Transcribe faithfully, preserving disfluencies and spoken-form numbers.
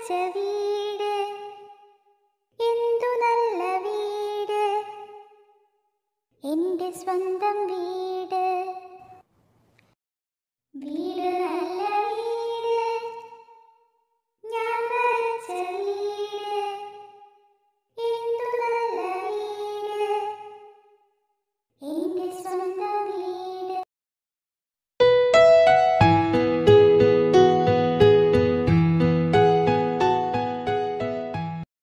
വച്ച വീട് എന്തു നല്ല വീട്, എൻ്റെ സ്വന്തം വീട്.